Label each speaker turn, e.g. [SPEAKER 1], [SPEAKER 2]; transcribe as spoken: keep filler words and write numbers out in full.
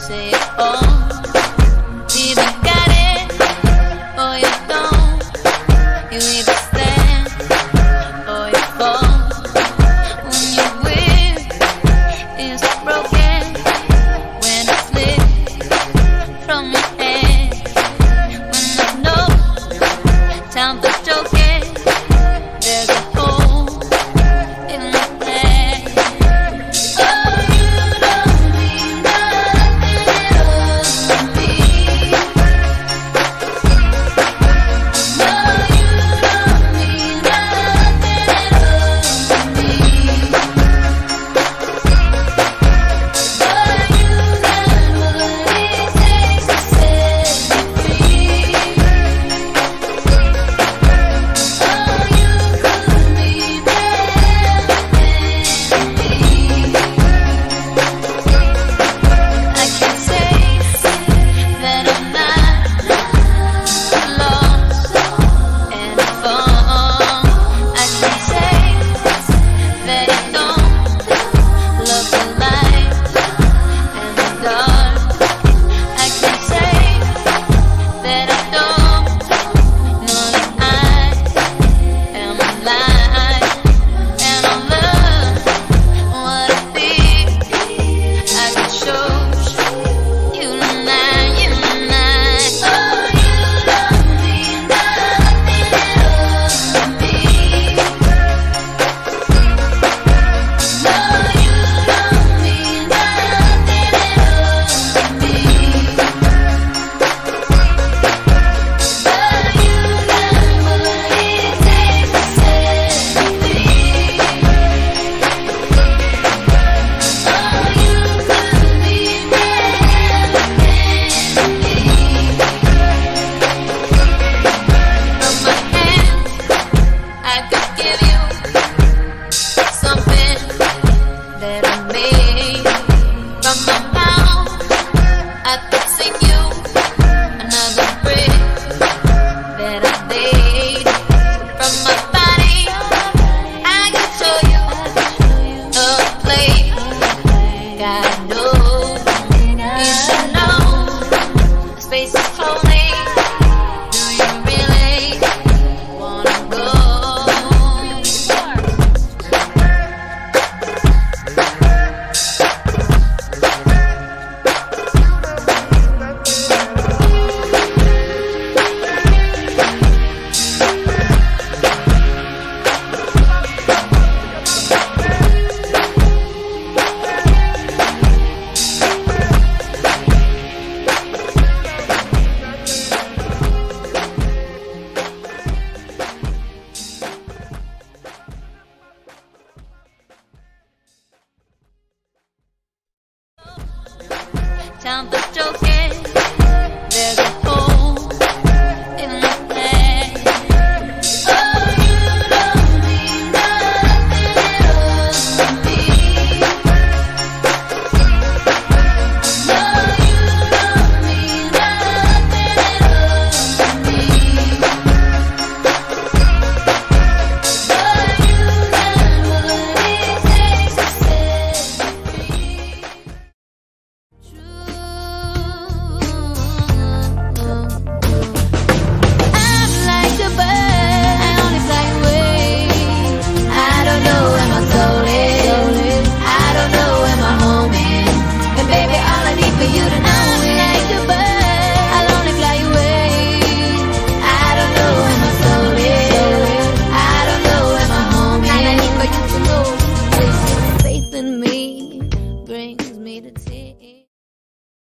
[SPEAKER 1] say it all. Either got it or you don't. You either stand or you fall. When you win, it's broken. When it slips from your hand. When there's no time for joking, there's a hole in my plan. Oh, you don't mean nothing at all to me. No, you don't mean nothing at all to me. But you got what it takes to set me free. Oh, you could mean everything to me. I can say that I'm not lost and found. I can say that I don't love the light and the dark. I can say that I don't know that I am alive and I love what I feel. I can show you tonight, you tonight. Oh, you don't mean nothing at all to me. No, you don't mean nothing at all to me. But you got what it takes to set me free. Oh, you could mean everything to me. From my hands, I could give you something that I made. From my mouth, I could sing you another brick that I made. From my body, I could show you a place. God knows, you should know, the space is holy. Do you really wanna go? Time for joking, there's a